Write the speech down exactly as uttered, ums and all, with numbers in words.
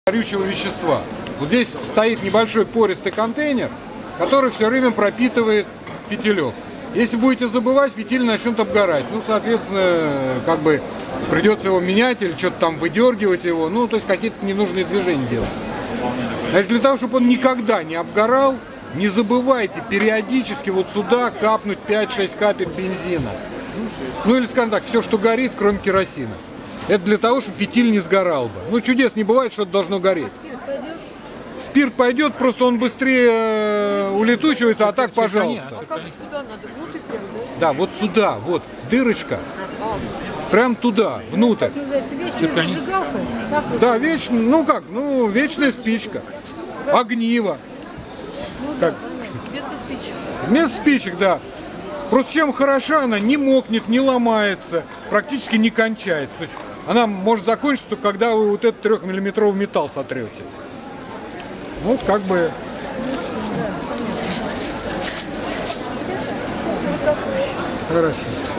горючего вещества. Вот здесь стоит небольшой пористый контейнер, который все время пропитывает фитилек. Если будете забывать, фитиль начнет обгорать. Ну, соответственно, как бы придется его менять или что-то там выдергивать его. Ну, то есть какие-то ненужные движения делать. Значит, для того, чтобы он никогда не обгорал, не забывайте периодически вот сюда капнуть пять-шесть капель бензина. Ну, или, скажем так, все, что горит, кроме керосина. Это для того, чтобы фитиль не сгорал бы. Ну, чудес не бывает, что-то должно гореть. Спирт пойдет, просто он быстрее улетучивается, а так, пожалуйста. А как, куда надо? Внутрь прям, да? Да, вот сюда, вот, дырочка. Прям туда, внутрь. Вечная зажигалка? Да, вечная, ну как, ну, вечная спичка. Огниво. Как? Вместо спичек. Вместо спичек, да. Просто чем хороша она, не мокнет, не ломается, практически не кончается. То есть она может закончиться только когда вы вот этот трехмиллиметровый металл сотрете. Вот как бы... Хорошо.